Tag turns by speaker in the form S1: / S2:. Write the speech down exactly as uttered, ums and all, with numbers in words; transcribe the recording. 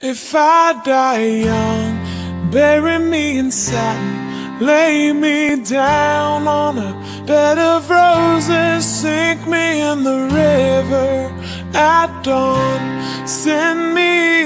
S1: If I die young, bury me in satin, lay me down on a bed of roses, sink me in the river at dawn, send me